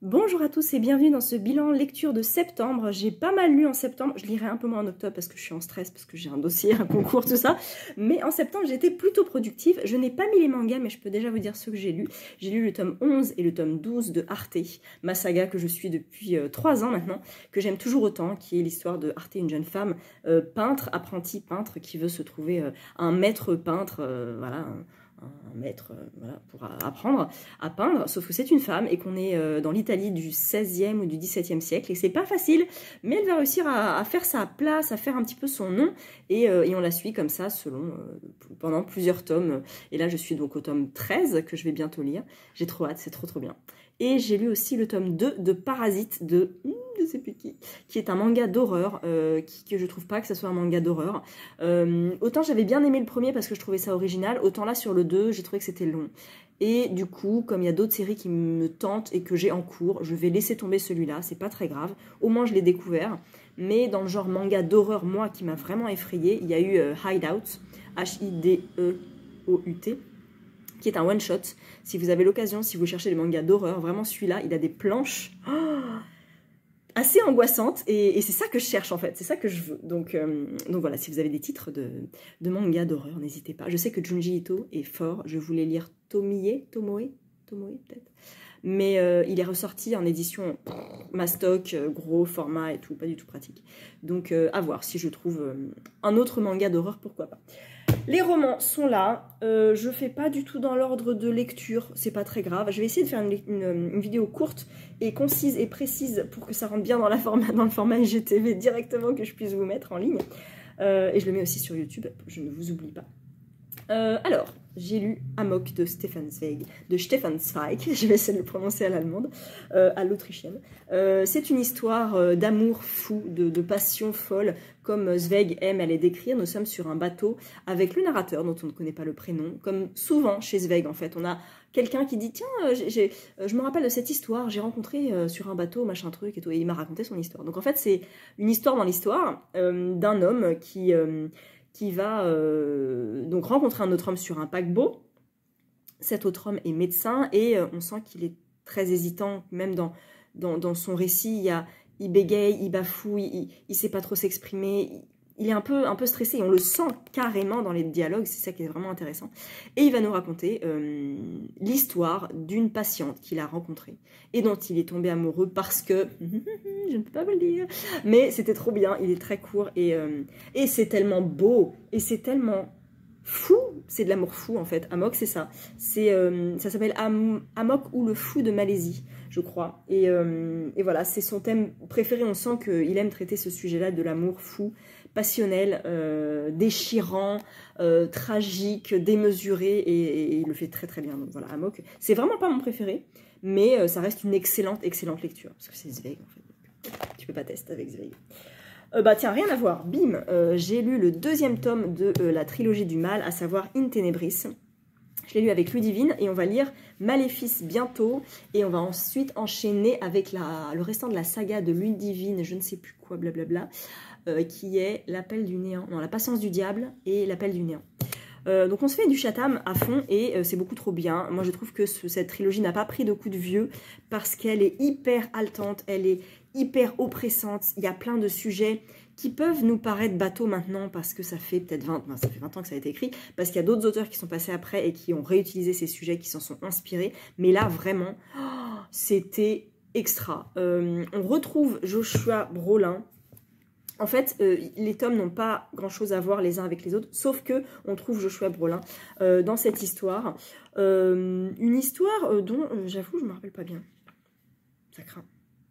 Bonjour à tous et bienvenue dans ce bilan lecture de septembre. J'ai pas mal lu en septembre, je lirai un peu moins en octobre parce que je suis en stress, parce que j'ai un dossier, un concours, tout ça. Mais en septembre, j'ai été plutôt productive. Je n'ai pas mis les mangas, mais je peux déjà vous dire ce que j'ai lu. J'ai lu le tome 11 et le tome 12 de Arte, ma saga que je suis depuis 3 ans maintenant, que j'aime toujours autant, qui est l'histoire de Arte, une jeune femme peintre, apprenti peintre, qui veut se trouver un maître peintre, voilà, un maître voilà, pour apprendre à peindre, sauf que c'est une femme et qu'on est dans l'Italie du 16e ou du 17e siècle et c'est pas facile, mais elle va réussir à faire sa place, à faire un petit peu son nom et on la suit comme ça pendant plusieurs tomes. Et là je suis donc au tome 13 que je vais bientôt lire, j'ai trop hâte, c'est trop bien. Et j'ai lu aussi le tome 2 de Parasite de je sais plus qui est un manga d'horreur, que je trouve pas que ça soit un manga d'horreur. Autant j'avais bien aimé le premier parce que je trouvais ça original, autant là sur le 2, j'ai trouvé que c'était long. Et du coup, comme il y a d'autres séries qui me tentent et que j'ai en cours, je vais laisser tomber celui-là, c'est pas très grave. Au moins je l'ai découvert. Mais dans le genre manga d'horreur, moi, qui m'a vraiment effrayée, il y a eu Hideout, Hideout, qui est un one-shot. Si vous avez l'occasion, si vous cherchez des mangas d'horreur, vraiment celui-là, il a des planches assez angoissantes, et c'est ça que je cherche en fait, c'est ça que je veux. Donc voilà, si vous avez des titres de mangas d'horreur, n'hésitez pas. Je sais que Junji Ito est fort, je voulais lire Tomoe peut-être. Mais il est ressorti en édition mastoc, gros format et tout, pas du tout pratique. Donc à voir, si je trouve un autre manga d'horreur, pourquoi pas. Les romans sont là, je fais pas du tout dans l'ordre de lecture, c'est pas très grave. Je vais essayer de faire une vidéo courte et concise et précise pour que ça rentre bien dans le format IGTV directement, que je puisse vous mettre en ligne. Et je le mets aussi sur YouTube, je ne vous oublie pas. Alors, j'ai lu Amok de Stefan Zweig, je vais essayer de le prononcer à l'allemande, à l'autrichienne. C'est une histoire d'amour fou, de passion folle, comme Zweig aime à les décrire. Nous sommes sur un bateau avec le narrateur, dont on ne connaît pas le prénom, comme souvent chez Zweig en fait. On a quelqu'un qui dit « Tiens, je me rappelle de cette histoire, j'ai rencontré sur un bateau, machin truc et tout », et il m'a raconté son histoire. Donc en fait, c'est une histoire dans l'histoire d'un homme qui va donc rencontrer un autre homme sur un paquebot. Cet autre homme est médecin et on sent qu'il est très hésitant, même dans son récit, il bégaye, il bafouille, il sait pas trop s'exprimer, il est un peu stressé et on le sent carrément dans les dialogues, c'est ça qui est vraiment intéressant. Et il va nous raconter l'histoire d'une patiente qu'il a rencontrée et dont il est tombé amoureux parce que, je ne peux pas vous le dire, mais c'était trop bien, il est très court et c'est tellement beau et c'est tellement fou, c'est de l'amour fou en fait. Amok, c'est ça. Ça s'appelle Amok ou le fou de Malaisie, je crois. Et voilà, c'est son thème préféré. On sent qu'il aime traiter ce sujet-là de l'amour fou, passionnel, déchirant, tragique, démesuré, et il le fait très bien. Donc voilà, Amok, c'est vraiment pas mon préféré, mais ça reste une excellente lecture, parce que c'est Zweig en fait. Tu peux pas tester avec Zweig. Bah tiens, rien à voir, bim, j'ai lu le 2e tome de la trilogie du mal, à savoir In Tenebris. Je l'ai lu avec Ludivine et on va lire Maléfice bientôt et on va ensuite enchaîner avec le restant de la saga de Ludivine, je ne sais plus quoi, blablabla, qui est l'appel du néant, non, la patience du diable et l'appel du néant. Donc on se fait du Chatham à fond et c'est beaucoup trop bien. Moi je trouve que cette trilogie n'a pas pris de coup de vieux parce qu'elle est hyper haletante, elle est hyper oppressante. Il y a plein de sujets qui peuvent nous paraître bateaux maintenant parce que ça fait peut-être 20 ans que ça a été écrit, parce qu'il y a d'autres auteurs qui sont passés après et qui ont réutilisé ces sujets, qui s'en sont inspirés. Mais là vraiment, c'était extra. On retrouve Joshua Brolin. En fait, les tomes n'ont pas grand-chose à voir les uns avec les autres, sauf que on trouve Joshua Brolin dans cette histoire. Une histoire dont, j'avoue, je ne me rappelle pas bien. Ça craint.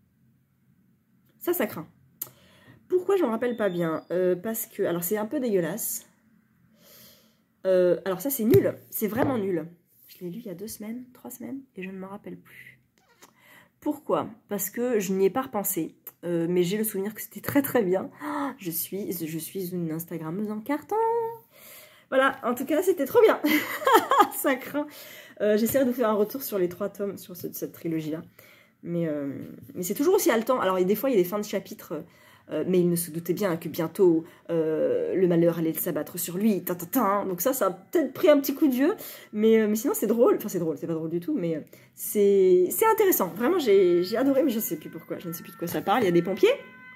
Ça craint. Pourquoi je ne me rappelle pas bien parce que, alors c'est un peu dégueulasse. Alors ça c'est nul, c'est vraiment nul. Je l'ai lu il y a 2 semaines, 3 semaines, et je ne me rappelle plus. Pourquoi? Parce que je n'y ai pas repensé. Mais j'ai le souvenir que c'était très bien. Oh, je suis une Instagrammeuse en carton. Voilà, en tout cas, c'était trop bien. Ça craint. J'essaierai de vous faire un retour sur les 3 tomes, sur cette trilogie-là. Mais c'est toujours aussi haletant. Alors, des fois, il y a des fins de chapitres mais il ne se doutait bien que bientôt le malheur allait s'abattre sur lui. Donc ça a peut-être pris un petit coup de vieux, mais sinon c'est drôle. Enfin c'est drôle, c'est pas drôle du tout, mais c'est intéressant. Vraiment j'ai adoré, mais je ne sais plus pourquoi, je ne sais plus de quoi ça parle. Il y a des pompiers.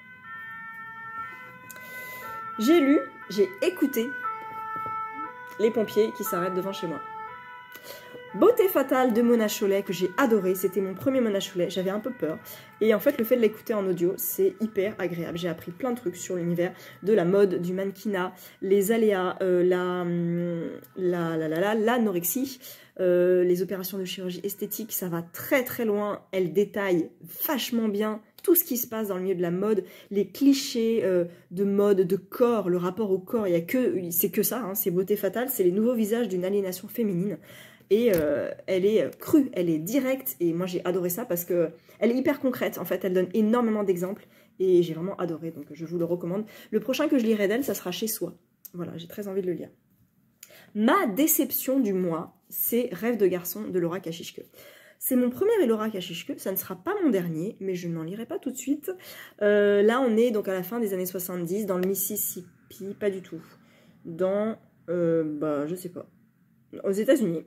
J'ai lu, j'ai écouté les pompiers qui s'arrêtent devant chez moi. Beauté fatale de Mona Chollet que j'ai adoré, c'était mon premier Mona Chollet, j'avais un peu peur. Et en fait le fait de l'écouter en audio, c'est hyper agréable. J'ai appris plein de trucs sur l'univers de la mode, du mannequinat, les aléas, l'anorexie, les opérations de chirurgie esthétique, ça va très très loin. Elle détaille vachement bien tout ce qui se passe dans le milieu de la mode, les clichés de mode, de corps, le rapport au corps, c'est que ça, hein, c'est Beauté fatale, c'est les nouveaux visages d'une aliénation féminine. Et elle est crue, elle est directe, et moi j'ai adoré ça parce que elle est hyper concrète, en fait, elle donne énormément d'exemples, et j'ai vraiment adoré, donc je vous le recommande. Le prochain que je lirai d'elle, ça sera Chez Soi. Voilà, j'ai très envie de le lire. Ma déception du mois, c'est Rêve de garçon de Laura Kashishke. C'est mon premier Laura Kashishke, ça ne sera pas mon dernier, mais je n'en lirai pas tout de suite. Là, on est donc à la fin des années 70, dans le Mississippi, pas du tout. Dans, je sais pas, aux États-Unis.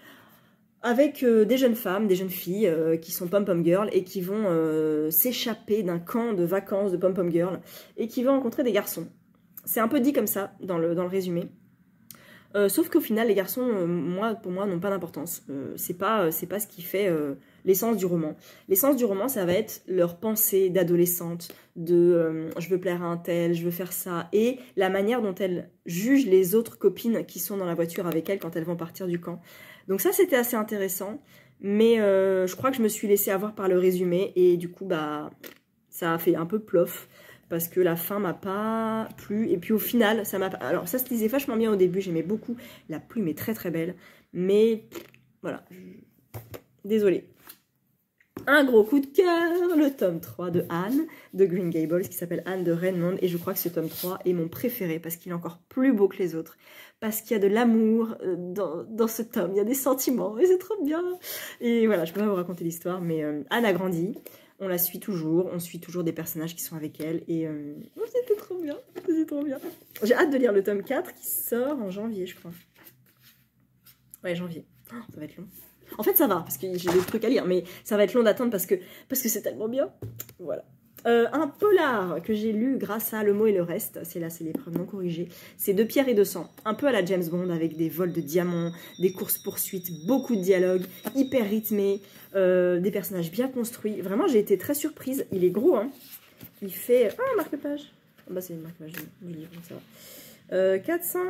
Avec des jeunes femmes, des jeunes filles qui sont pom-pom girls et qui vont s'échapper d'un camp de vacances de pom-pom girls et qui vont rencontrer des garçons. C'est un peu dit comme ça dans le résumé. Sauf qu'au final, les garçons, pour moi, n'ont pas d'importance. C'est pas ce qui fait l'essence du roman. L'essence du roman, ça va être leur pensée d'adolescente, de je veux plaire à un tel, je veux faire ça, et la manière dont elles jugent les autres copines qui sont dans la voiture avec elles quand elles vont partir du camp. Donc ça, c'était assez intéressant, mais je crois que je me suis laissée avoir par le résumé, et du coup, ça a fait un peu plof. Parce que la fin m'a pas plu. Et puis au final, ça m'a pas... Alors ça se lisait vachement bien au début, j'aimais beaucoup. La plume est très très belle. Mais voilà. Désolée. Un gros coup de cœur, le tome 3 de Anne de Green Gables, qui s'appelle Anne de Redmond. Et je crois que ce tome 3 est mon préféré, parce qu'il est encore plus beau que les autres. Parce qu'il y a de l'amour dans ce tome, il y a des sentiments, et c'est trop bien. Et voilà, je peux pas vous raconter l'histoire, mais Anne a grandi. On la suit toujours, on suit toujours des personnages qui sont avec elle, et c'était trop bien, c'était trop bien. J'ai hâte de lire le tome 4 qui sort en janvier, je crois. Ouais, janvier. Oh, ça va être long. En fait, ça va, parce que j'ai des trucs à lire, mais ça va être long d'attendre parce que c'est tellement bien. Voilà. Un polar que j'ai lu grâce à Le mot et le reste, c'est l'épreuve non corrigée, c'est De pierre et de sang, un peu à la James Bond avec des vols de diamants, des courses-poursuites, beaucoup de dialogues, hyper rythmés, des personnages bien construits. Vraiment, j'ai été très surprise. Il est gros, hein. Il fait... Ah, marque-page. C'est une marque-page du livre, ça va.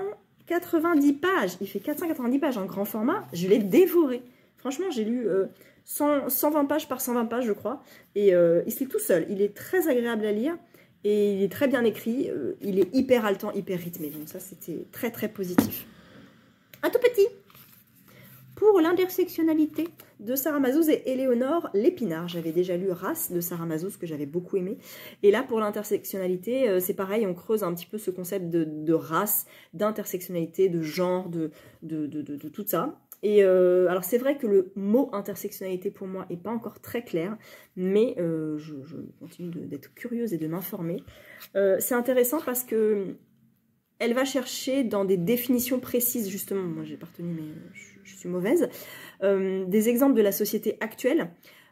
490 pages. Il fait 490 pages en grand format. Je l'ai dévoré. Franchement, j'ai lu 120 pages par 120 pages, je crois. Et il se lit tout seul. Il est très agréable à lire. Et il est très bien écrit. Il est hyper haletant, hyper rythmé. Donc ça, c'était très, très positif. Un tout petit. Pour l'intersectionnalité de Sarah Mazouz et Éléonore Lépinard. J'avais déjà lu Race de Sarah Mazouz, que j'avais beaucoup aimé. Et là, pour l'intersectionnalité, c'est pareil, on creuse un petit peu ce concept de race, d'intersectionnalité, de genre, de tout ça. Et alors c'est vrai que le mot intersectionnalité pour moi n'est pas encore très clair, mais je continue d'être curieuse et de m'informer. C'est intéressant parce que elle va chercher dans des définitions précises, justement, moi j'ai pas retenu mais je suis mauvaise, des exemples de la société actuelle,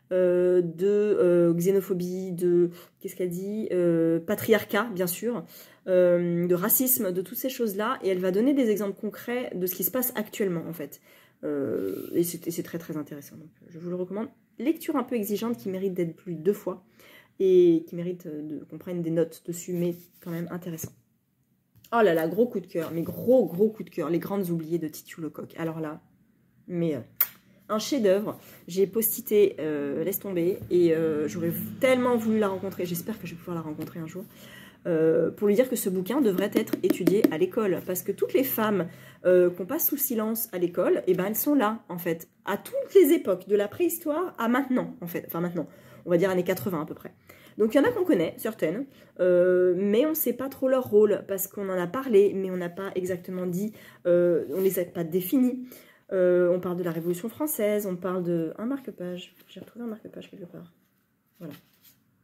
de xénophobie, de, qu'est-ce qu'elle dit, patriarcat bien sûr, de racisme, de toutes ces choses-là, et elle va donner des exemples concrets de ce qui se passe actuellement en fait. Et c'est très très intéressant, donc je vous le recommande. Lecture un peu exigeante qui mérite d'être lue 2 fois et qui mérite qu'on prenne des notes dessus, mais quand même intéressant. Oh là là, gros coup de cœur, mais gros coup de cœur, Les Grandes Oubliées de Titu Lecoq. Alors là, mais un chef-d'œuvre. J'ai postité, laisse tomber, et j'aurais tellement voulu la rencontrer. J'espère que je vais pouvoir la rencontrer un jour. Pour lui dire que ce bouquin devrait être étudié à l'école, parce que toutes les femmes qu'on passe sous silence à l'école, eh ben elles sont là en fait, à toutes les époques, de la préhistoire à maintenant en fait, enfin maintenant, on va dire années 80 à peu près. Donc il y en a qu'on connaît, certaines, mais on ne sait pas trop leur rôle, parce qu'on en a parlé, mais on n'a pas exactement dit, on ne les a pas définis. On parle de la Révolution française, on parle de... Un marque-page, j'ai retrouvé un marque-page quelque part, voilà.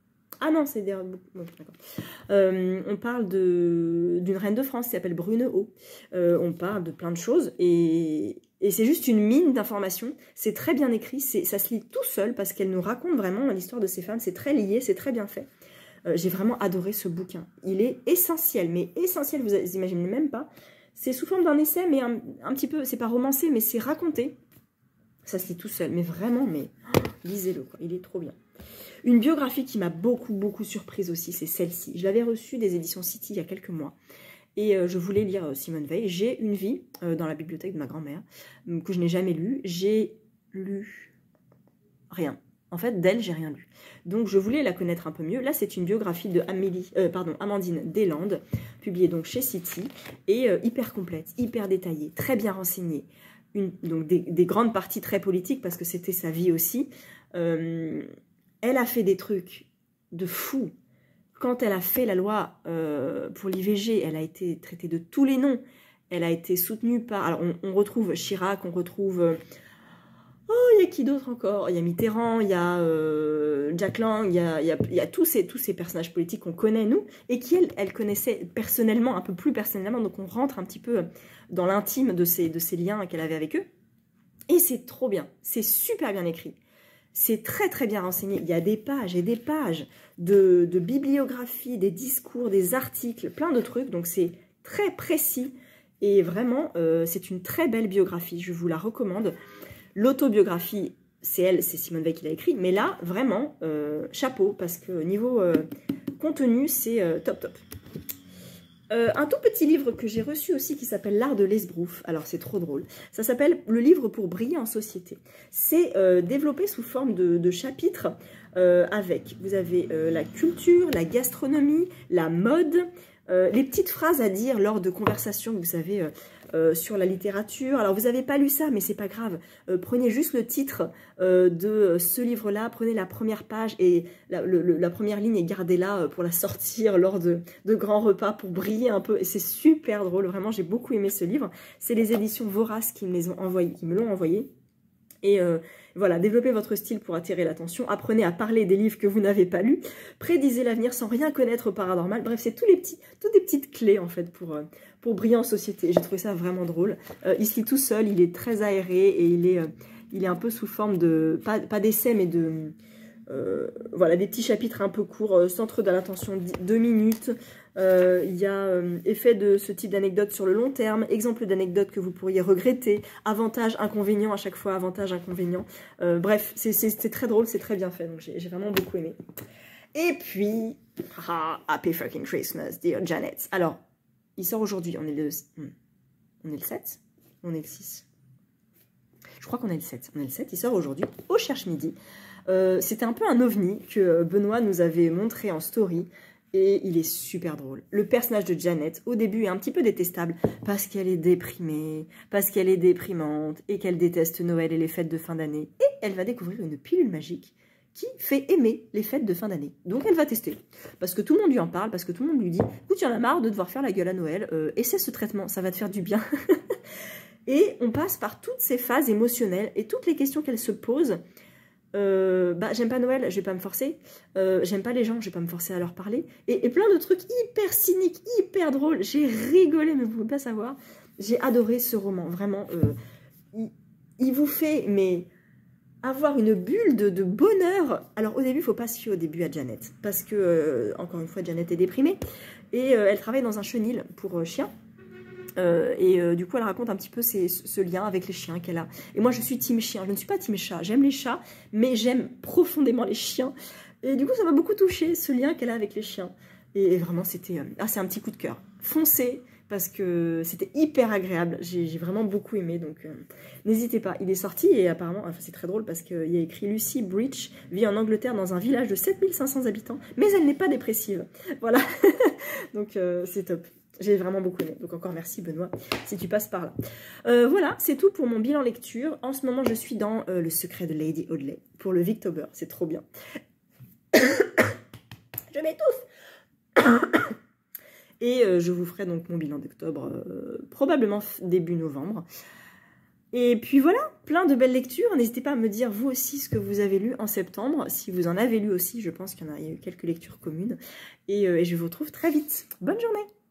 Ah non, c'est des... Bon, d'accord. On parle d'une reine de France qui s'appelle Brunehaut. On parle de plein de choses et c'est juste une mine d'informations. C'est très bien écrit, ça se lit tout seul parce qu'elle nous raconte vraiment l'histoire de ces femmes. C'est très lié, c'est très bien fait. J'ai vraiment adoré ce bouquin. Il est essentiel, mais essentiel, vous imaginez même pas. C'est sous forme d'un essai, mais un petit peu, c'est pas romancé, mais c'est raconté. Ça se lit tout seul, mais vraiment, mais lisez-le, quoi. Il est trop bien. Une biographie qui m'a beaucoup surprise aussi, c'est celle-ci. Je l'avais reçue des éditions City il y a quelques mois. Et je voulais lire Simone Veil. J'ai une vie dans la bibliothèque de ma grand-mère que je n'ai jamais lue. J'ai lu rien. En fait, d'elle, j'ai rien lu. Donc, je voulais la connaître un peu mieux. Là, c'est une biographie de Amandine Deslandes, publiée donc chez City, et hyper complète, hyper détaillée, très bien renseignée. Donc, des grandes parties très politiques, parce que c'était sa vie aussi. Elle a fait des trucs de fou. Quand elle a fait la loi pour l'IVG, elle a été traitée de tous les noms. Elle a été soutenue par... Alors, on retrouve Chirac, on retrouve... Oh, il y a qui d'autre encore? Il y a Mitterrand, il y a Jack Lang, il y a tous ces personnages politiques qu'on connaît, nous, et qui, elle connaissait personnellement, un peu plus personnellement, donc on rentre un petit peu dans l'intime de ces liens qu'elle avait avec eux. Et c'est trop bien, c'est super bien écrit. C'est très bien renseigné. Il y a des pages et des pages de bibliographie, des discours, des articles, plein de trucs. Donc c'est très précis et vraiment, c'est une très belle biographie. Je vous la recommande. L'autobiographie, c'est Simone Veil qui l'a écrit. Mais là, vraiment, chapeau, parce que niveau contenu, c'est top. Un tout petit livre que j'ai reçu aussi qui s'appelle L'art de l'esbrouf. Alors c'est trop drôle. Ça s'appelle Le livre pour briller en société. C'est développé sous forme de chapitres avec, vous avez la culture, la gastronomie, la mode, les petites phrases à dire lors de conversations, vous savez, sur la littérature. Alors vous n'avez pas lu ça, mais c'est pas grave. Prenez juste le titre de ce livre-là, prenez la première page et la première ligne et gardez-la pour la sortir lors de grands repas pour briller un peu. Et c'est super drôle, vraiment, j'ai beaucoup aimé ce livre. C'est les éditions Vorace qui me l'ont envoyé. Et voilà, développez votre style pour attirer l'attention, apprenez à parler des livres que vous n'avez pas lus, prédisez l'avenir sans rien connaître au paranormal. Bref, c'est toutes des petites clés en fait pour briller en société. J'ai trouvé ça vraiment drôle. Il se lit tout seul, il est très aéré et il est un peu sous forme de, pas d'essai, mais de... voilà, des petits chapitres un peu courts, centre de l'attention 2 minutes. Il y a effet de ce type d'anecdote sur le long terme, exemple d'anecdote que vous pourriez regretter, avantages, inconvénients à chaque fois, avantages, inconvénients. Bref, c'est très drôle, c'est très bien fait, donc j'ai vraiment beaucoup aimé. Et puis, Happy fucking Christmas, dear Janet. Alors, il sort aujourd'hui, on est le 7, on est le 6. Je crois qu'on est le 7, il sort aujourd'hui au Cherche Midi. C'était un peu un ovni que Benoît nous avait montré en story et il est super drôle. Le personnage de Janet, au début, est un petit peu détestable parce qu'elle est déprimée, parce qu'elle est déprimante et qu'elle déteste Noël et les fêtes de fin d'année. Et elle va découvrir une pilule magique qui fait aimer les fêtes de fin d'année. Donc elle va tester, parce que tout le monde lui en parle, parce que tout le monde lui dit « Écoute, tu en as marre de devoir faire la gueule à Noël, essaie ce traitement, ça va te faire du bien. » Et on passe par toutes ces phases émotionnelles et toutes les questions qu'elle se pose. J'aime pas Noël, je vais pas me forcer. J'aime pas les gens, je vais pas me forcer à leur parler. Et plein de trucs hyper cyniques, hyper drôles. J'ai rigolé, mais vous pouvez pas savoir. J'ai adoré ce roman, vraiment. Il vous fait avoir une bulle de bonheur. Alors au début, il faut pas se fier au début à Janet, parce que, encore une fois, Janet est déprimée. Et elle travaille dans un chenil pour chiens. Du coup elle raconte un petit peu ce lien avec les chiens qu'elle a. Et moi je suis team chien, je ne suis pas team chat, j'aime les chats, mais j'aime profondément les chiens. Et du coup ça m'a beaucoup touché ce lien qu'elle a avec les chiens. Et vraiment c'était... c'est un petit coup de cœur. Foncez, parce que c'était hyper agréable, j'ai vraiment beaucoup aimé, donc n'hésitez pas. Il est sorti et apparemment, c'est très drôle parce qu'il y a écrit Lucy Bridge vit en Angleterre dans un village de 7500 habitants, mais elle n'est pas dépressive. Voilà, donc c'est top. J'ai vraiment beaucoup aimé. Donc encore merci Benoît, si tu passes par là. Voilà, c'est tout pour mon bilan lecture. En ce moment, je suis dans Le secret de Lady Audley pour le Victober. C'est trop bien. Je m'étouffe. Et je vous ferai donc mon bilan d'octobre, probablement début novembre. Et puis voilà, plein de belles lectures. N'hésitez pas à me dire vous aussi ce que vous avez lu en septembre. Si vous en avez lu aussi, je pense qu'il y a eu quelques lectures communes. Et je vous retrouve très vite. Bonne journée!